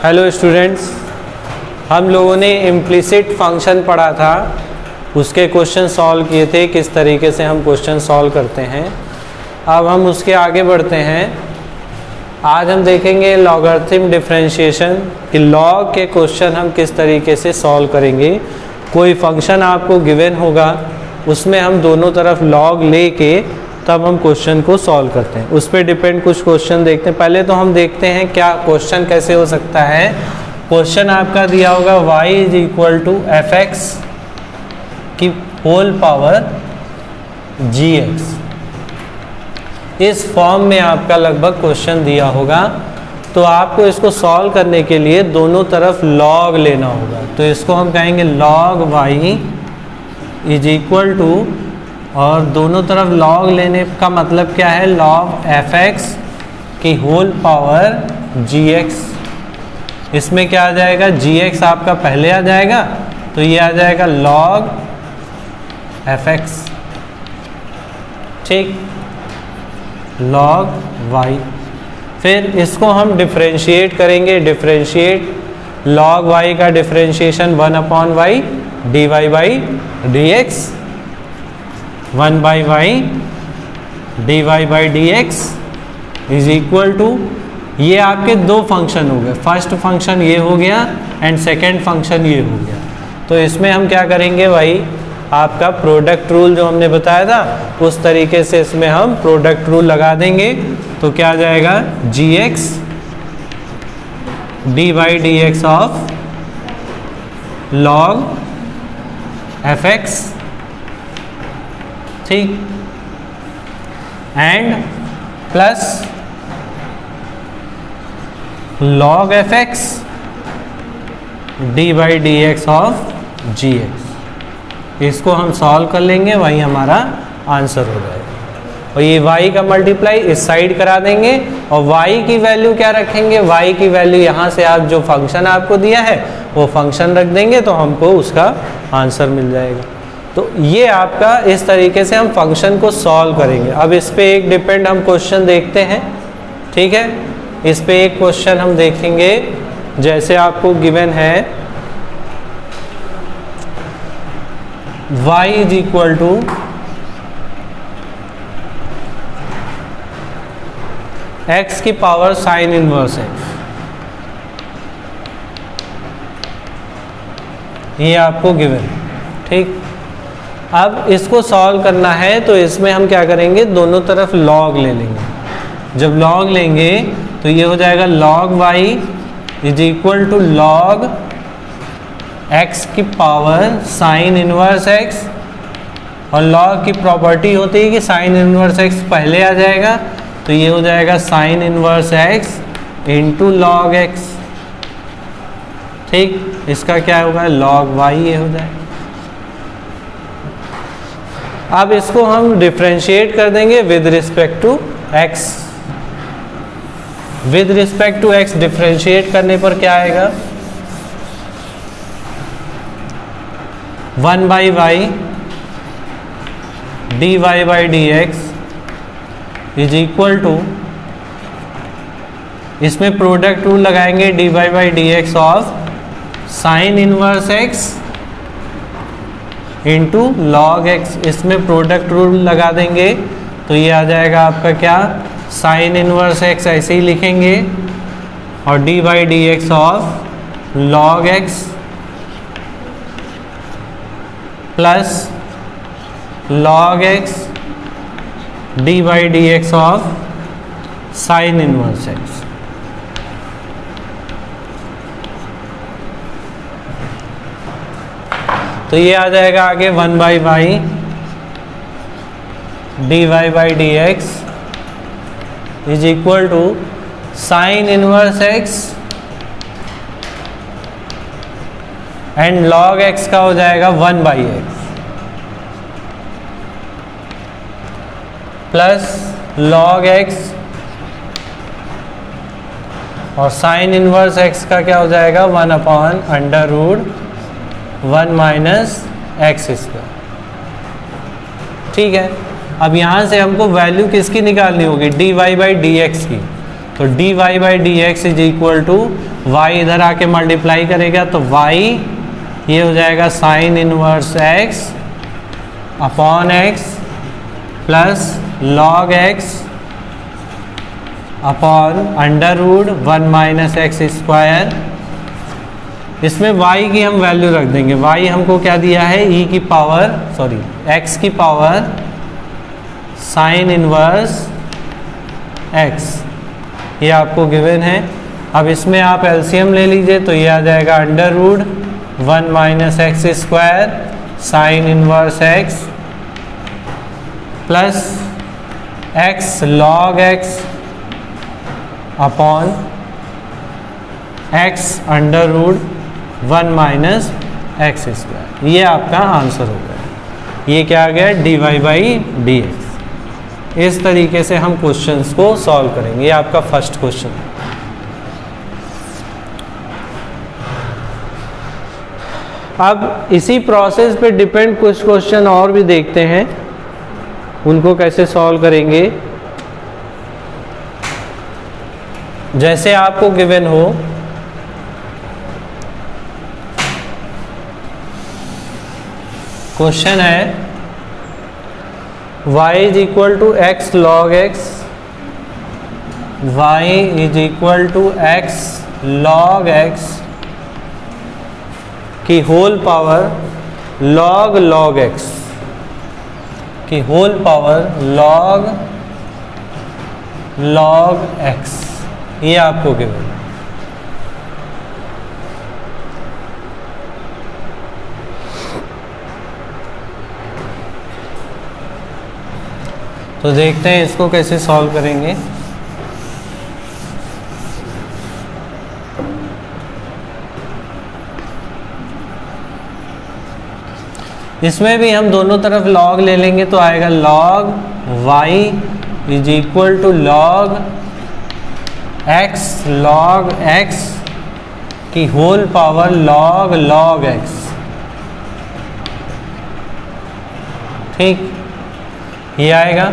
Hello students, हम लोगों ने इम्प्लिसिट फंक्शन पढ़ा था, उसके क्वेश्चन सॉल्व किए थे, किस तरीके से हम क्वेश्चन सॉल्व करते हैं। अब हम उसके आगे बढ़ते हैं। आज हम देखेंगे लॉगरिथम डिफरेंशिएशन कि लॉग के क्वेश्चन हम किस तरीके से सॉल्व करेंगे। कोई फंक्शन आपको गिवन होगा, उसमें हम दोनों तरफ लॉग लेके तब हम क्वेश्चन को सॉल्व करते हैं। उस पर डिपेंड कुछ क्वेश्चन देखते हैं। पहले तो हम देखते हैं क्या क्वेश्चन कैसे हो सकता है। क्वेश्चन आपका दिया होगा y is equal to F X की होल पावर gx। इस फॉर्म में आपका लगभग क्वेश्चन दिया होगा, तो आपको इसको सॉल्व करने के लिए दोनों तरफ लॉग लेना होगा। तो इसको हम कहेंगे log y is equal to, और दोनों तरफ लॉग लेने का मतलब क्या है, लॉग एफ एक्स की होल पावर gx। इसमें क्या आ जाएगा, gx आपका पहले आ जाएगा, तो ये आ जाएगा लॉग एफ एक्स, ठीक, लॉग y। फिर इसको हम डिफरेंशिएट करेंगे। डिफरेंशिएट लॉग y का differentiation 1/y dy by dx, 1/y dy by dx is equal to, ये आपके दो फंक्शन हो गए। फर्स्ट फंक्शन ये हो गया एंड सेकेंड फंक्शन ये हो गया। तो इसमें हम क्या करेंगे भाई, आपका प्रोडक्ट रूल जो हमने बताया था उस तरीके से इसमें हम प्रोडक्ट रूल लगा देंगे। तो क्या आ जाएगा, gx dy by dx of log fx, ठीक, and plus log fx D by D x of G X. इसको हम सॉल्व कर लेंगे, वही हमारा आंसर हो जाएगा। और ये y का मल्टीप्लाई इस साइड करा देंगे और y की वैल्यू क्या रखेंगे, y की वैल्यू यहाँ से आप जो फंक्शन आपको दिया है वो फंक्शन रख देंगे, तो हमको उसका आंसर मिल जाएगा। तो ये आपका इस तरीके से हम फंक्शन को सॉल्व करेंगे। अब इस पे एक डिपेंड हम क्वेश्चन देखते हैं, ठीक है। इस पे एक क्वेश्चन हम देखेंगे, जैसे आपको गिवन है y is equal to x की पावर साइन इनवर्स x। ये आपको गिवन, ठीक। अब इसको सॉल्व करना है, तो इसमें हम क्या करेंगे, दोनों तरफ लॉग ले लेंगे। जब लॉग लेंगे तो ये हो जाएगा log y is equal to log x की पावर साइन इनवर्स x। और log की प्रॉपर्टी होती है कि साइन इनवर्स x पहले आ जाएगा, तो ये हो जाएगा sine inverse x into log x, ठीक। इसका क्या होगा, log y ये हो जाएगा। अब इसको हम डिफरेंशिएट कर देंगे with respect to x। With respect to x differentiate करने पर क्या आएगा, 1/y dy by dx is equal to, इसमें प्रोडक्ट रूल लगाएंगे dy by dx of sine inverse x into log X. इसमें प्रोडक्ट रूल लगा देंगे, तो ये आ जाएगा आपका क्या, साइन इनवर्स एक्स ऐसे ही लिखेंगे, और D by D x of log X plus log X D by D x of sine inverse X. तो ये आ जाएगा आगे 1/y dy by D x is equal to sine inverse x and log x का हो जाएगा 1/x plus log x, और sine inverse x का क्या हो जाएगा, 1/√1 माइनस एक्स स्क्वायर, ठीक है। अब यहाँ से हमको वैल्यू किसकी निकालनी होगी, dy बाई डी एक्स की। तो dy by D x is equal to Y इधर आके मल्टीप्लाई करेगा तो y ये हो जाएगा sine inverse x upon x plus log x upon under root 1 minus X square. इसमें y की हम वैल्यू रख देंगे, y हमको क्या दिया है e की पावर x की पावर साइन इनवर्स x, ये आपको गिवन है। अब इसमें आप एलसीएम ले लीजिए तो ये आ जाएगा under root 1 minus X square sine inverse x plus x log x upon x under root 1 minus X square. ये आपका आंसर हो गया। ये क्या आ गया dy बाई डी एक्स। इस तरीके से हम क्वेश्चंस को सॉल्व करेंगे। ये आपका फर्स्ट क्वेश्चन है। अब इसी प्रोसेस पे डिपेंड कुछ क्वेश्चन और भी देखते हैं, उनको कैसे सॉल्व करेंगे। जैसे आपको गिवन हो क्वेश्चन है y is equal to X log X, y is equal to X log X की whole power log log X की whole power log log X. ये आपको गिवन। तो देखते हैं इसको कैसे सॉल्व करेंगे। इसमें भी हम दोनों तरफ लॉग ले लेंगे तो आएगा log y is equal to log x log x की whole power log log x। ठीक, ये आएगा।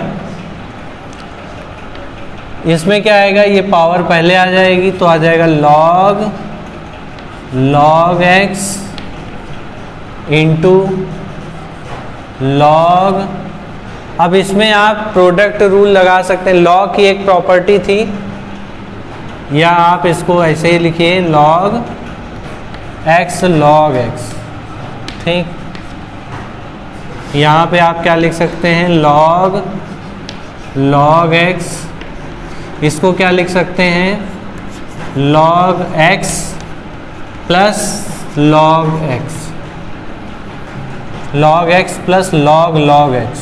इसमें क्या आएगा, ये पावर पहले आ जाएगी तो आ जाएगा log log x into log. अब इसमें आप प्रोडक्ट रूल लगा सकते हैं, लॉग की एक प्रॉपर्टी थी, या आप इसको ऐसे ही लिखिए लॉग x लॉग x। ठीक, यहाँ पे आप क्या लिख सकते हैं लॉग लॉग x, इसको क्या लिख सकते हैं log x plus log x, log x plus log log x।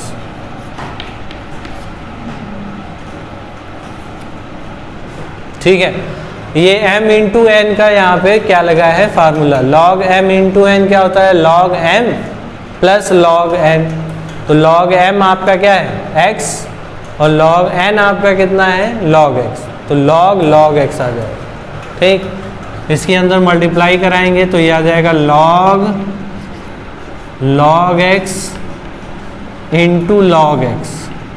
ठीक है, ये m इंटू एन का यहाँ पे क्या लगा है formula, log m into N क्या होता है log m plus log n। तो लॉग m आपका क्या है x और लॉग n आपका कितना है लॉग x, तो लॉग लॉग x आ जाएगा। ठीक, इसके अंदर मल्टीप्लाई कराएंगे तो ये आ जाएगा log log x into log x।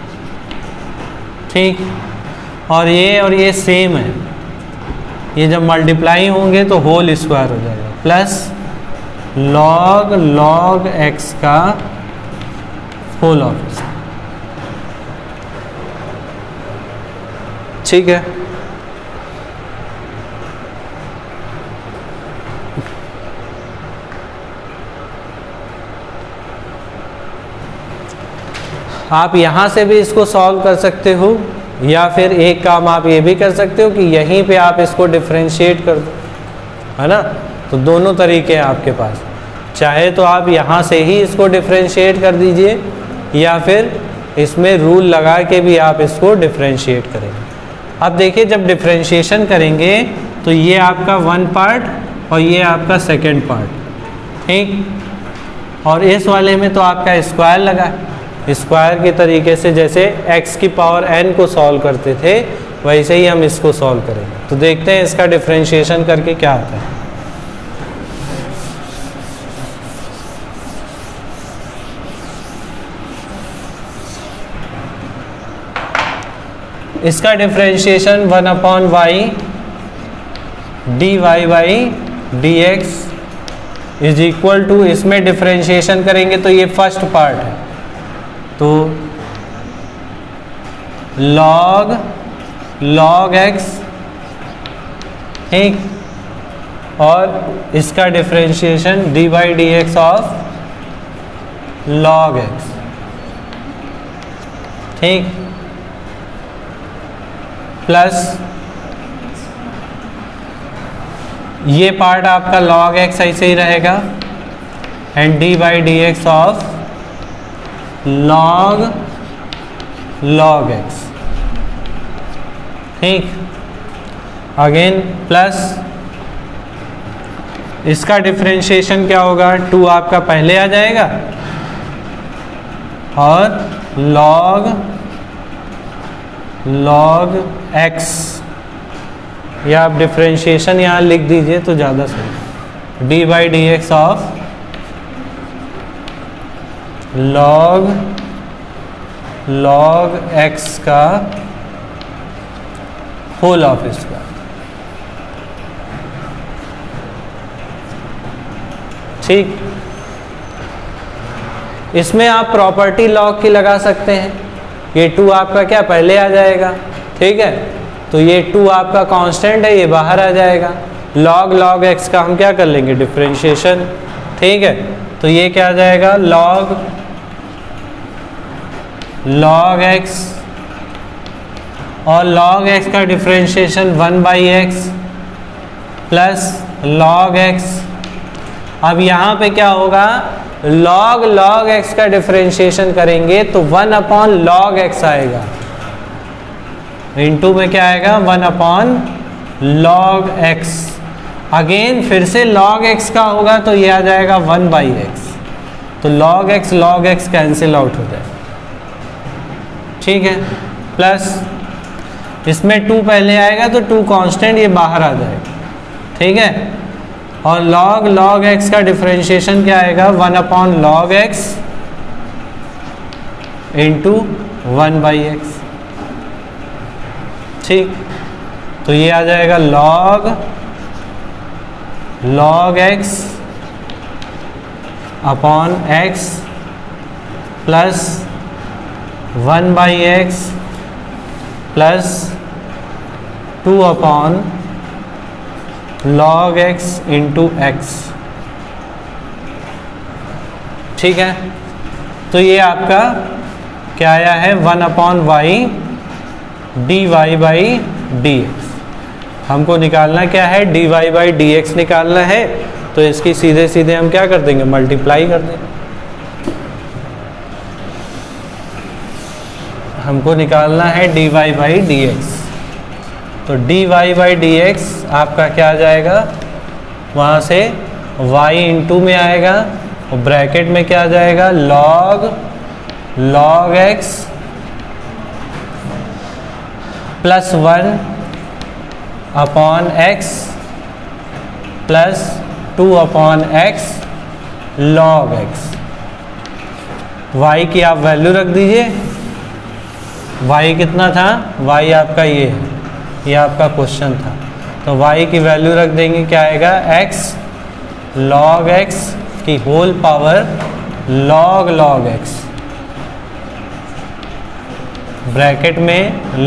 ठीक, और ये सेम है, ये जब मल्टीप्लाई होंगे तो होल स्क्वायर हो जाएगा प्लस लॉग लॉग x का होल ऑफ। ठीक है, आप यहाँ से भी इसको सॉल्व कर सकते हो, या फिर एक काम आप ये भी कर सकते हो कि यहीं पे आप इसको डिफरेंशिएट कर दो, है ना। तो दोनों तरीके हैं आपके पास, चाहे तो आप यहाँ से ही इसको डिफरेंशिएट कर दीजिए, या फिर इसमें रूल लगा के भी आप इसको डिफरेंशिएट करेंगे। अब देखिए जब डिफरेंशिएशन करेंगे तो ये आपका वन पार्ट और ये आपका सेकेंड पार्ट। ठीक, और इस वाले में तो आपका स्क्वायर लगा है, स्क्वायर के तरीके से जैसे x की पावर n को सॉल्व करते थे वैसे ही हम इसको सॉल्व करेंगे। तो देखते हैं इसका डिफरेंशिएशन करके क्या आता है। इसका differentiation 1/y dy by D x is equal to, इसमें डिफरेंशिएशन करेंगे तो ये फर्स्ट पार्ट है, तो log x, ठीक, और इसका differentiation D by D x of log x, ठीक, प्लस ये पार्ट आपका log x ऐसे ही रहेगा and D by D x of log x, ठीक, अगेन प्लस इसका डिफरेंशिएशन क्या होगा, 2 आपका पहले आ जाएगा और log x, या आप डिफरेंशिएशन यहाँ लिख दीजिए तो ज़्यादा सही, D by D x of log x का होल ऑफ इसका, ठीक। इसमें आप प्रॉपर्टी लॉग की लगा सकते हैं, ये 2 आपका क्या पहले आ जाएगा, ठीक है, तो ये 2 आपका कांस्टेंट है, ये बाहर आ जाएगा। log x का हम क्या कर लेंगे, डिफरेंशिएशन, ठीक है, तो ये क्या आ जाएगा, log x, और log x का differentiation 1/x plus log x। अब यहाँ पे क्या होगा, log x का डिफरेंशिएशन करेंगे तो 1/log x आएगा, इनटू में क्या आएगा, 1/log x। अगेन फिर से log x का होगा तो ये आ जाएगा 1/x, तो log x कैंसिल आउट हो जाएगा, ठीक है, प्लस इसमें 2 पहले आएगा तो 2 कांस्टेंट, ये बाहर आ जाएगा, ठीक है, और log x का डिफरेंशिएशन क्या आएगा, 1/log x इंटू 1/x, ठीक, तो ये आ जाएगा log x upon x plus 1/x plus 2/log x into x, ठीक है, तो ये आपका क्या आया है, 1/y dy by D x. हमको निकालना क्या है, dy बाई डी एक्स निकालना है, तो इसकी सीधे सीधे हम क्या कर देंगे, मल्टीप्लाई कर देंगे। हमको निकालना है dy बाई डी एक्स, तो dy बाई डी एक्स आपका क्या आ जाएगा, वहाँ से y इंटू में आएगा और ब्रैकेट में क्या आ जाएगा, log x plus 1/x plus 2/x log x। y की आप वैल्यू रख दीजिए, y कितना था, y आपका ये है, ये आपका क्वेश्चन था, तो y की वैल्यू रख देंगे, क्या आएगा, x log x की whole power log x, bracket में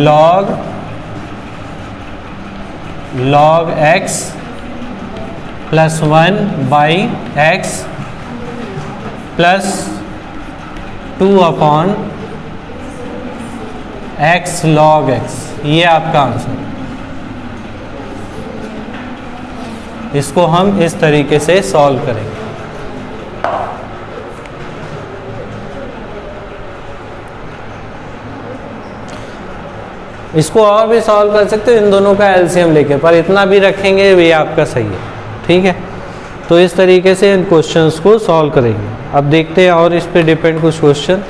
log x plus 1/x plus 2/x log x, ये आपका आंसर। इसको हम इस तरीके से सॉल्व करेंगे। इसको और भी सॉल्व कर सकते हो इन दोनों का एलसीएम लेके, पर इतना भी रखेंगे ये आपका सही है, ठीक है। तो इस तरीके से इन क्वेश्चंस को सॉल्व करेंगे। अब देखते हैं और इस पे डिपेंड कुछ क्वेश्चन।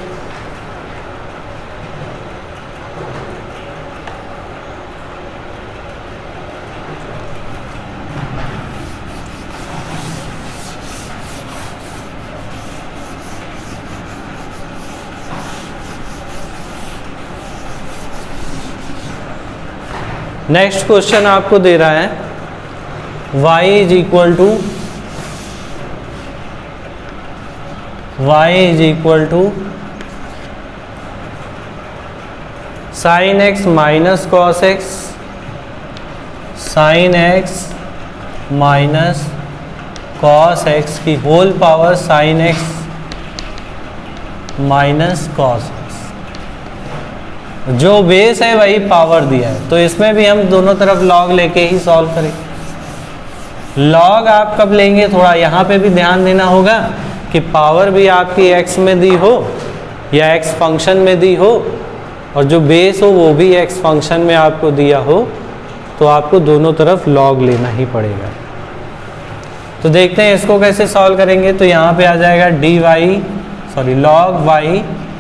नेक्स्ट क्वेश्चन आपको दे रहा है y is equal to sine X minus cos X, sine X minus cos X की whole power sine X minus cos X. जो बेस है वही पावर दिया है, तो इसमें भी हम दोनों तरफ लॉग लेके ही सॉल्व करेंगे। लॉग आप कब लेंगे, थोड़ा यहाँ पे भी ध्यान देना होगा कि पावर भी आपकी x में दी हो या x फंक्शन में दी हो, और जो बेस हो वो भी x फंक्शन में आपको दिया हो, तो आपको दोनों तरफ लॉग लेना ही पड़ेगा। तो देखते हैं इसको कैसे सॉल्व करेंगे। तो यहाँ पे आ जाएगा log y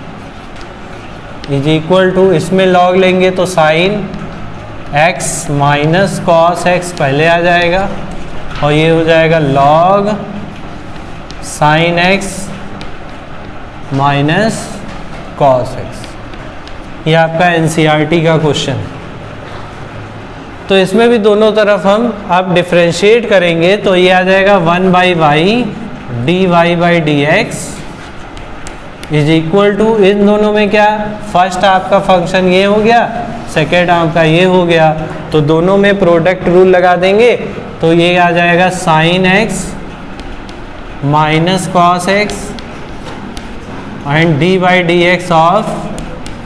is equal to, इसमें लॉग लेंगे तो sine x minus cos x पहले आ जाएगा, और ये हो जाएगा log sine x minus cos x। ये आपका NCERT का क्वेश्चन है। तो इसमें भी दोनों तरफ हम अब डिफरेंशिएट करेंगे, तो ये आ जाएगा 1/y dy by D x is equal to, इन दोनों में क्या, फर्स्ट आपका फंक्शन ये हो गया, सेकेंड आपका ये हो गया, तो दोनों में प्रोडक्ट रूल लगा देंगे, तो ये आ जाएगा sine X minus cos X and D by D x of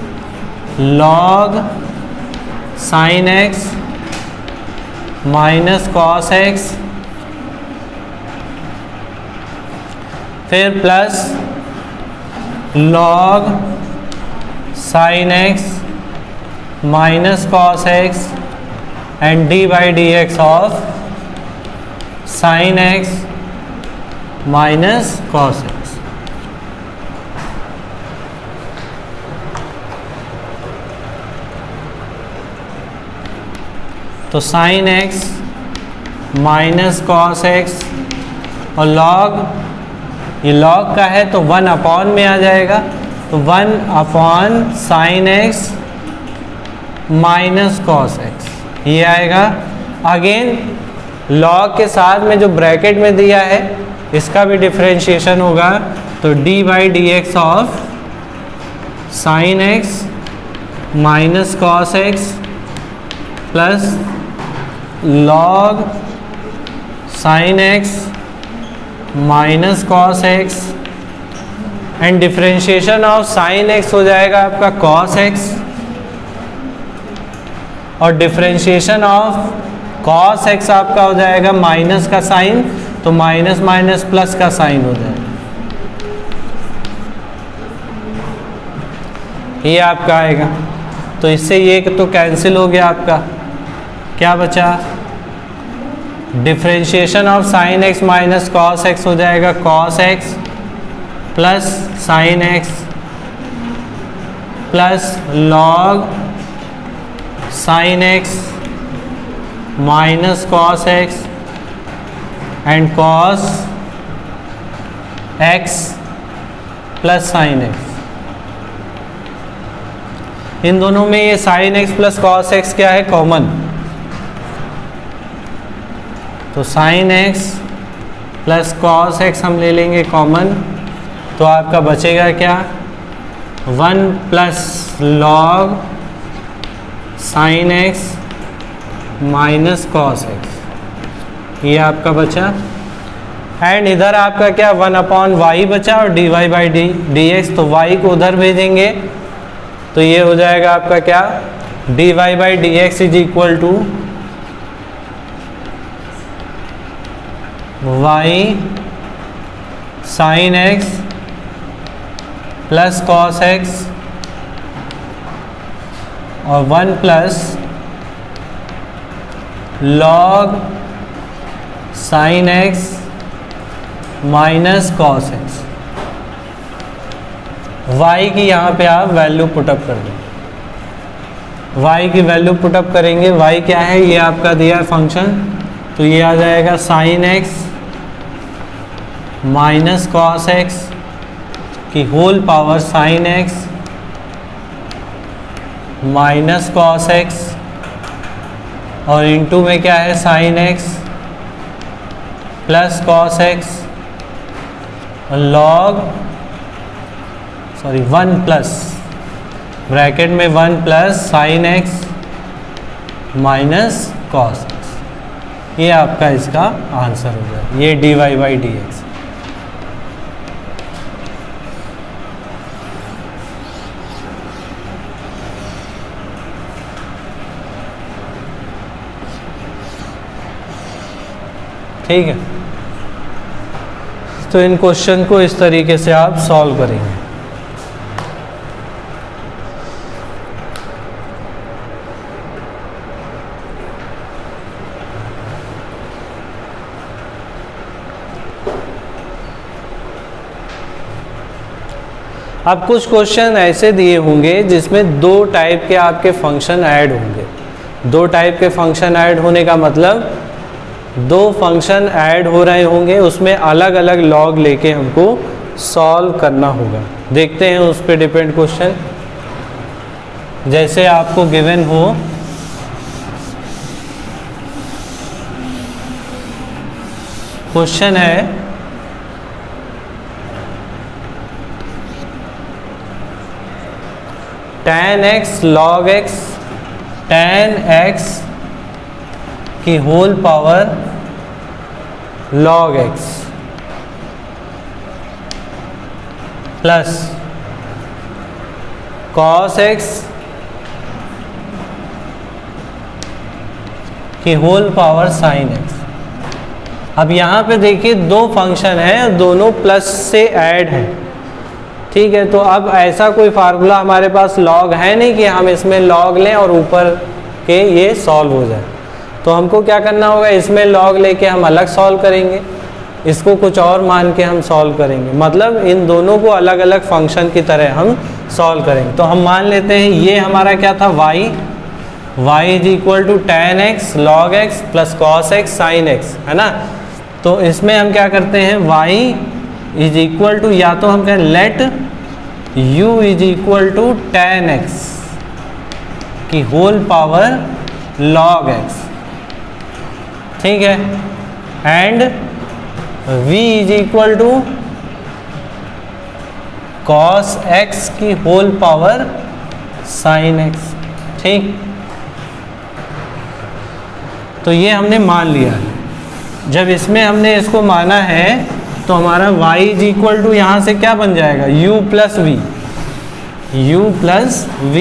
log sine X minus cos X, फिर plus log sine X minus cos X and D by D x of sine X minus cos X. तो sine X minus cos X और log, ये log का है तो 1 upon में आ जाएगा, तो 1 upon sine X minus cos X ये आएगा। अगेन लॉग के साथ में जो ब्रैकेट में दिया है इसका भी डिफरेंशिएशन होगा, तो D by D x of sine X minus cos X plus log sine X minus cos X and differentiation of sine X हो जाएगा आपका कॉस एक्स, और डिफरेंशिएशन ऑफ कॉस एक्स आपका हो जाएगा माइनस का साइन, तो माइनस माइनस प्लस का साइन हो जाएगा। ये आपका आएगा, तो इससे ये तो कैंसिल हो गया आपका, क्या बचा, differentiation of sine X minus cos X हो जाएगा cos X plus sine x plus log sine X minus cos X and cos X plus sine X. इन दोनों में ये sine x plus cos X क्या है, कॉमन, तो sine x plus cos X हम ले लेंगे कॉमन, तो आपका बचेगा क्या, 1 plus log sine X minus cos X, ये आपका बचा। एंड इधर आपका क्या, 1 अपॉन वाई बचा और D Y by D x, तो वाई को उधर भेजेंगे, तो ये हो जाएगा आपका क्या, D Y by D x is equal to Y sine x plus cos X और 1 plus log sine X minus cos X. y की यहाँ पे आप वैल्यू पुटअप कर दें, y की वैल्यू पुटअप करेंगे, y क्या है, ये आपका दिया है फंक्शन, तो ये आ जाएगा sine X minus cos X की whole power sine X minus cos X और इनटू में क्या है sine x plus cos X log 1 plus bracket में 1 plus sine X minus cos X. ये आपका इसका आंसर हो जाए, ये dy बाई डी एक्स। ठीक है, तो इन क्वेश्चन को इस तरीके से आप सॉल्व करेंगे। अब कुछ क्वेश्चन ऐसे दिए होंगे जिसमें 2 टाइप के आपके फंक्शन ऐड होंगे। 2 टाइप के फंक्शन ऐड होने का मतलब 2 फंक्शन ऐड हो रहे होंगे, उसमें अलग अलग लॉग लेके हमको सॉल्व करना होगा। देखते हैं उस पर डिपेंड क्वेश्चन। जैसे आपको गिवन हो क्वेश्चन है tan x log x tan x की whole power log x plus cos x की होल पावर sin x। अब यहाँ पे देखिए 2 फंक्शन हैं, दोनों प्लस से ऐड हैं। ठीक है, तो अब ऐसा कोई फार्मूला हमारे पास log है नहीं कि हम इसमें log लें और ऊपर के ये सॉल्व हो जाए। तो हमको क्या करना होगा, इसमें log लेके हम अलग सॉल्व करेंगे, इसको कुछ और मान के हम सॉल्व करेंगे। मतलब इन दोनों को अलग अलग फंक्शन की तरह हम सॉल्व करेंगे। तो हम मान लेते हैं ये हमारा क्या था y is equal to tan x log x plus cos x sin x, है ना। तो इसमें हम क्या करते हैं, y इज इक्वल टू, या तो हम कहें let u is equal to tan x की होल पावर log x, ठीक है, and v is equal to cos x की होल पावर sin x। ठीक, तो ये हमने मान लिया है। जब इसमें हमने इसको माना है तो हमारा y इज इक्वल टू यहाँ से क्या बन जाएगा, u प्लस v।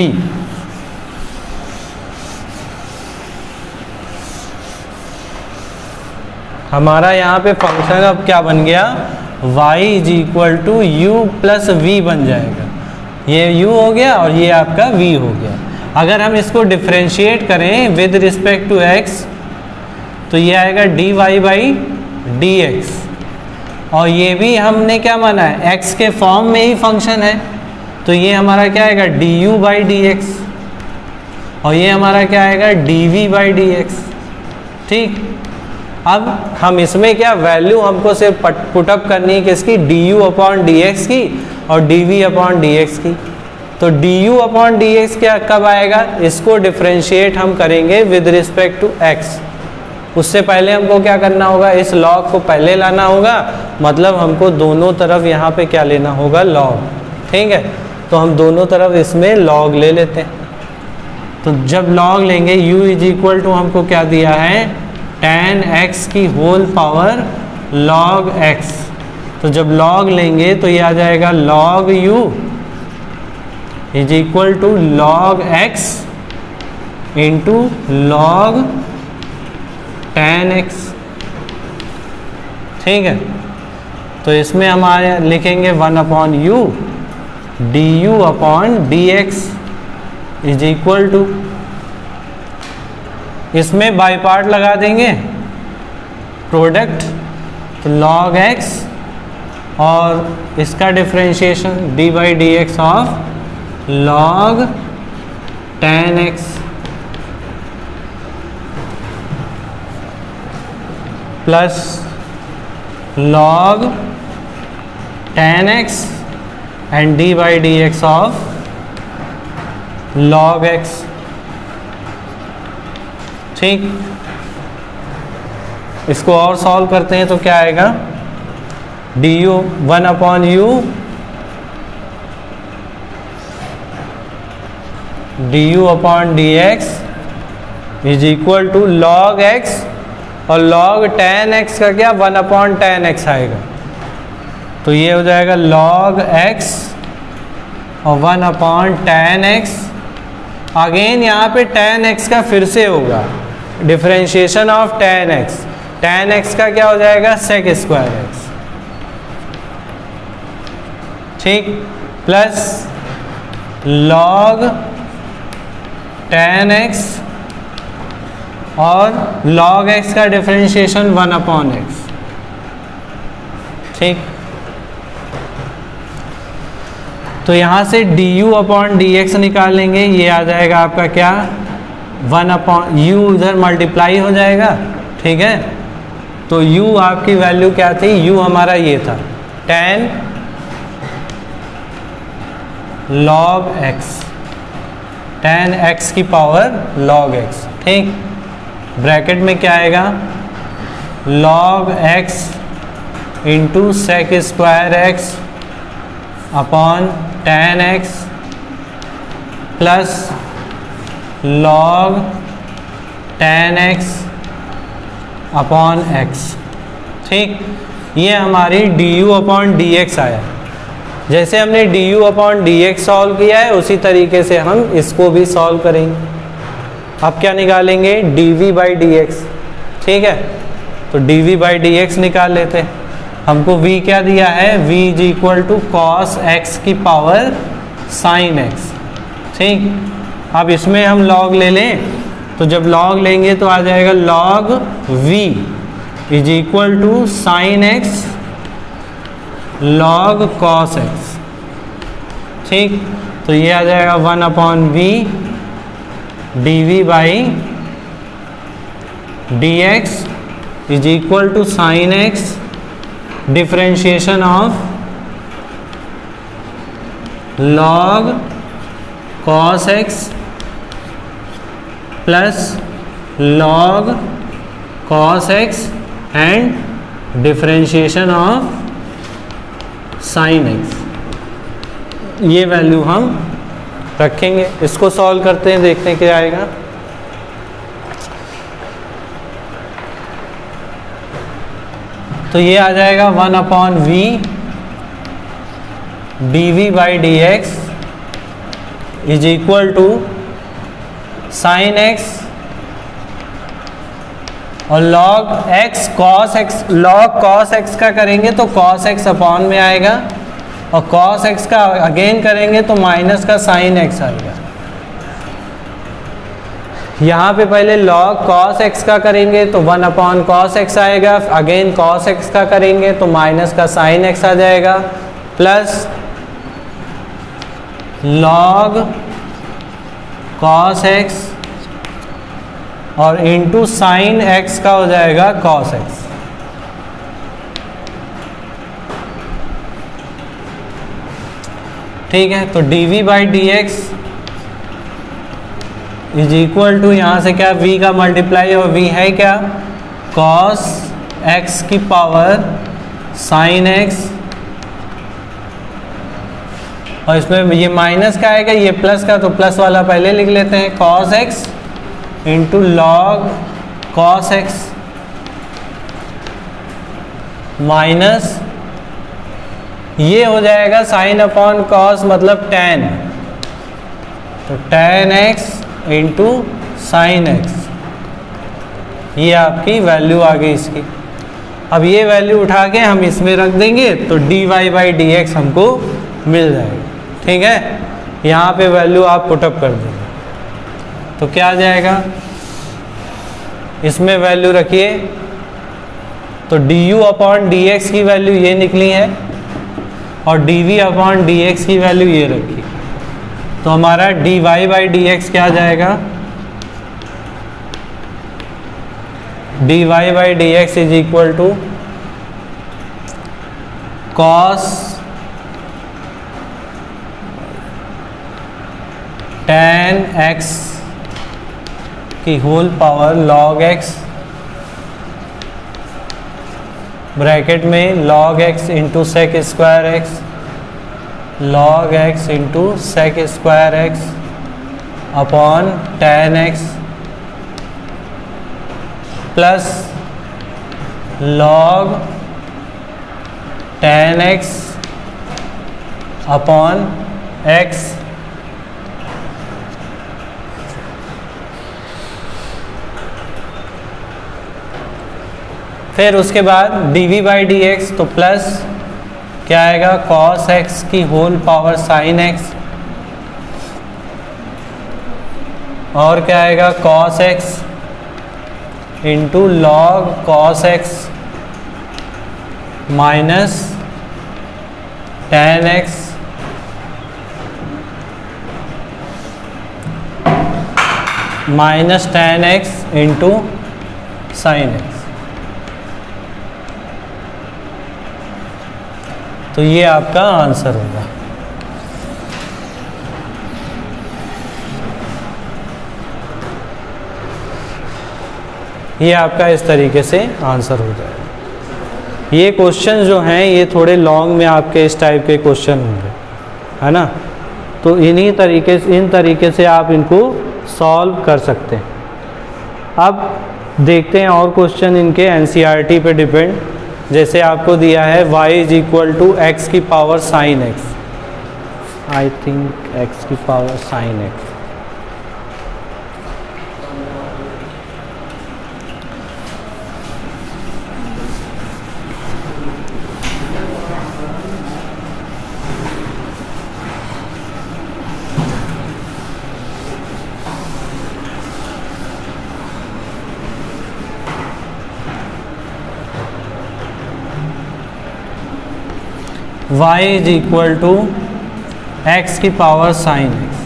हमारा यहाँ पे फंक्शन अब क्या बन गया, y is equal to u plus v बन जाएगा। ये u हो गया और ये आपका v हो गया। अगर हम इसको डिफ्रेंशिएट करें विद रिस्पेक्ट टू x तो ये आएगा dy बाई डी एक्स, और ये भी हमने क्या माना है, x के फॉर्म में ही फंक्शन है, तो ये हमारा क्या आएगा du बाई डी एक्स, और ये हमारा क्या आएगा dv बाई डी एक्स। ठीक, अब हम इसमें क्या वैल्यू हमको सिर्फ पुटअप करनी है किसकी, du अपॉन डी एक्स की और dv अपॉन डी एक्स की। तो du अपॉन डी एक्स क्या कब आएगा, इसको डिफ्रेंशिएट हम करेंगे विद रिस्पेक्ट टू x। उससे पहले हमको क्या करना होगा, इस log को पहले लाना होगा, मतलब हमको दोनों तरफ यहाँ पे क्या लेना होगा, log। ठीक है, तो हम दोनों तरफ इसमें log ले लेते हैं। तो जब log लेंगे u इज इक्वल टू हमको क्या दिया है, tan x की होल पावर log x। तो जब log लेंगे तो ये आ जाएगा log u is equal to log x into log tan x। ठीक है, तो इसमें हमारे लिखेंगे 1 upon u du upon d x is equal to, इसमें बाई पार्ट लगा देंगे प्रोडक्ट, तो log x और इसका differentiation d by D x of log tan x plus log tan x and D by D x of log x। ठीक, इसको और solve करते हैं तो क्या आएगा, du 1/u du/dx is equal to log x, और log tan x का क्या 1/tan x आएगा, तो ये हो जाएगा log x और 1/tan x। अगेन यहाँ पे tan x का फिर से होगा differentiation of tan x, tan x का क्या हो जाएगा sec स्क्वायर x, ठीक, प्लस log tan x और log x का डिफरेंशिएशन 1/x, ठीक। तो यहाँ से du/dx निकाल लेंगे, ये आ जाएगा आपका क्या 1/u, इधर मल्टीप्लाई हो जाएगा, ठीक है। तो u आपकी वैल्यू क्या थी, u हमारा ये था tan log x, tan x की पावर log x, ठीक। ब्रैकेट में क्या आएगा log x into sec square x upon tan x plus log tan x upon x, ठीक। ये हमारी du/dx आया। जैसे हमने du/dx सॉल्व किया है उसी तरीके से हम इसको भी सॉल्व करेंगे। अब क्या निकालेंगे, dv/dx, ठीक है। तो dv/dx निकाल लेते हैं। हमको v क्या दिया है, v is equal to cos x की पावर sin x, ठीक। अब इसमें हम log ले लें, तो जब log लेंगे तो आ जाएगा log v is equal to sin x log cos x, ठीक। तो ये आ जाएगा 1/v dv/dx is equal to sin x differentiation of log cos x plus log cos x and differentiation of sin x। ये value हम रखेंगे। इसको solve करते हैं, देखते हैं क्या आएगा। तो ये आ जाएगा 1/v dv/dx is equal to sin x और log x cos x, log cos x का करेंगे तो cos x अपॉन में आएगा, और cos x का अगेन करेंगे तो माइनस का sin x आएगा। यहाँ पे पहले log cos x का करेंगे तो 1/cos x आएगा, अगेन cos x का करेंगे तो माइनस का sin x आ जाएगा, प्लस log cos x और इंटू sin x का हो जाएगा cos x। ठीक है, तो dv/dx इज इक्वल टू यहाँ से क्या v का मल्टीप्लाई और v है क्या cos x की पावर sin x, और इसमें ये माइनस का आएगा, ये प्लस का, तो प्लस वाला पहले लिख लेते हैं, cos x into log cos x minus ये हो जाएगा sin/cos मतलब tan, तो tan x into sin x, ये आपकी वैल्यू आ गई इसकी। अब ये वैल्यू उठा के हम इसमें रख देंगे तो dy/dx हमको मिल जाएगा। ठीक है, यहाँ पे वैल्यू आप पुटअप कर देंगे तो क्या आ जाएगा, इसमें वैल्यू रखिए तो du/dx की वैल्यू ये निकली है और dv/dx की वैल्यू ये रखी, तो हमारा dy/dx क्या आ जाएगा, dy/dx is equal to cos tan x की whole power log x bracket में log x into sec square x, log x into sec square x upon tan x plus log tan x upon x फिर उसके बाद dv by D x, तो plus क्या आएगा cos x की whole power sin x, और क्या आएगा cos x into log cos x minus tan x minus tan x into sin x। तो ये आपका आंसर होगा। ये आपका इस तरीके से आंसर हो जाएगा। ये क्वेश्चन जो हैं ये थोड़े लॉन्ग में आपके इस टाइप के क्वेश्चन होंगे, है ना। तो इन तरीके से आप इनको सॉल्व कर सकते हैं। अब देखते हैं और क्वेश्चन इनके एनसीईआरटी पे डिपेंड। जैसे आपको दिया है y is equal to x की power sine x, I think x की power sine x. y is equal to x की पावर साइन एक्स।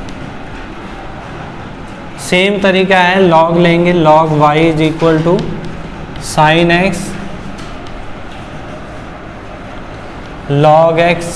सेम तरीका है, log लेंगे, log y is equal to sine x log x,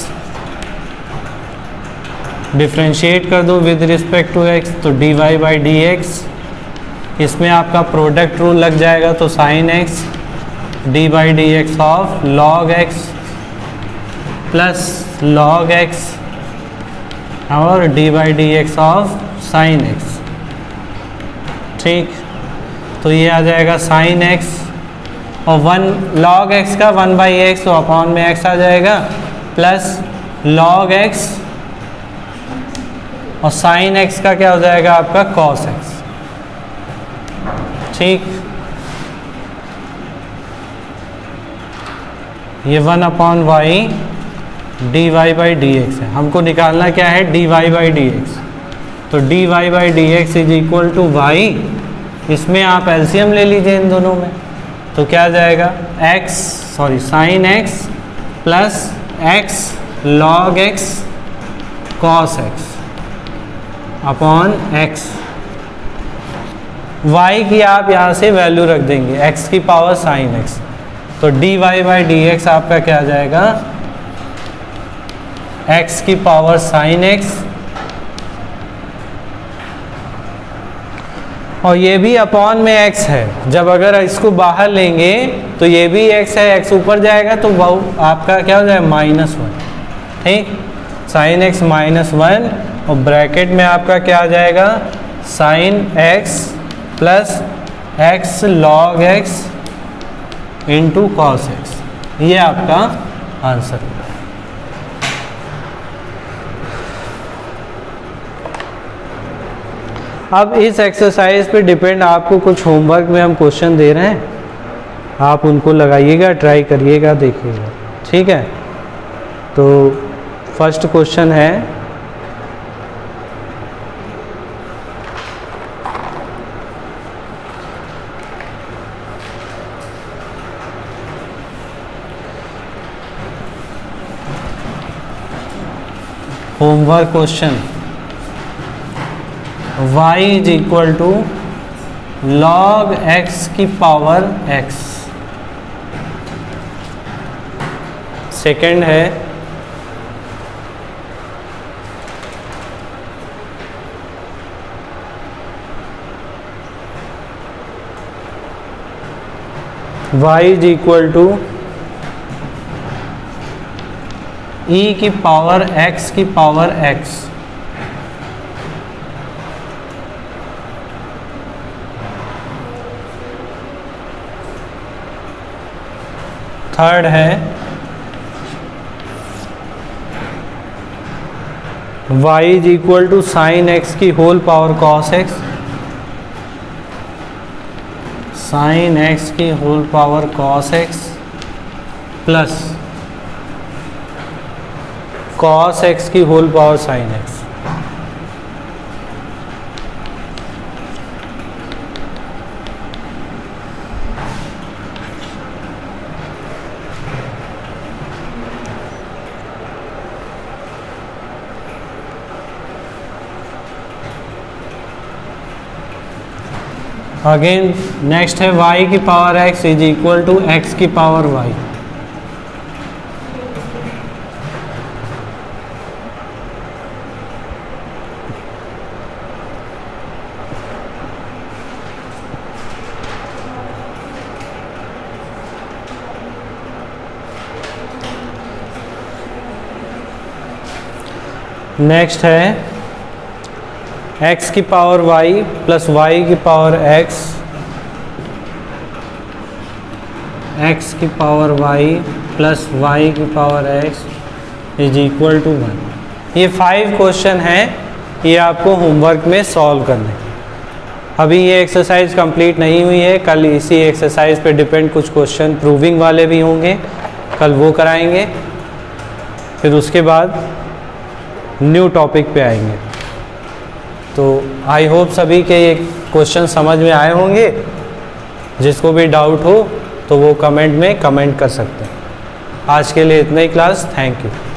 differentiate कर दो with respect to x, तो dy by D x. इसमें आपका product rule लग जाएगा, तो sine x D by D x of log x plus log x और D by D x of sine x. ठीक, तो ये आ जाएगा साइन x और log x का 1 बाई एक्स, तो अपॉन में x आ जाएगा, प्लस log x और साइन x का क्या हो जाएगा आपका cos x। ठीक, ये 1 upon y d Y by D x है। हमको निकालना क्या है, d Y by D x. तो d Y by D x is equal to y, इसमें आप एलसीएम ले लीजिए इन दोनों में, तो क्या आ जाएगा sine x plus x log x cos x upon x. Y की आप यहाँ से वैल्यू रख देंगे, एक्स की पावर साइन एक्स, तो d Y by D x आपका क्या आ जाएगा, x की पावर साइन x, और ये भी अपॉन में x है। जब अगर इसको बाहर लेंगे तो ये भी x है, x ऊपर जाएगा तो वो आपका क्या हो जाएगा -1। ठीक, साइन x -1 और ब्रैकेट में आपका क्या आ जाएगा sine x plus x log x into cos x। ये आपका आंसर है। अब इस एक्सरसाइज पे डिपेंड आपको कुछ होमवर्क में हम क्वेश्चन दे रहे हैं, आप उनको लगाइएगा, ट्राई करिएगा, देखिएगा। ठीक है, तो फर्स्ट क्वेश्चन है homework question, y is equal to log x की पावर x। सेकंड है y is equal to e की पावर x की पावर x। थर्ड है y is equal to sine x की whole power cos x, sine x की whole power cos x plus cos x की whole power sine x। Again next है y की power x is equal to x की power y। Next है x की power y plus y की power x, x की power y plus y की power x is equal to 1। ये 5 question हैं, ये आपको होमवर्क में सॉल्व करने। अभी ये एक्सरसाइज कंप्लीट नहीं हुई है, कल इसी एक्सरसाइज पे डिपेंड कुछ क्वेश्चन प्रूविंग वाले भी होंगे, कल वो कराएंगे, फिर उसके बाद न्यू टॉपिक पे आएंगे। तो आई होप सभी के ये क्वेश्चन समझ में आए होंगे। जिसको भी डाउट हो तो वो कमेंट में कमेंट कर सकते हैं। आज के लिए इतना ही क्लास, थैंक यू।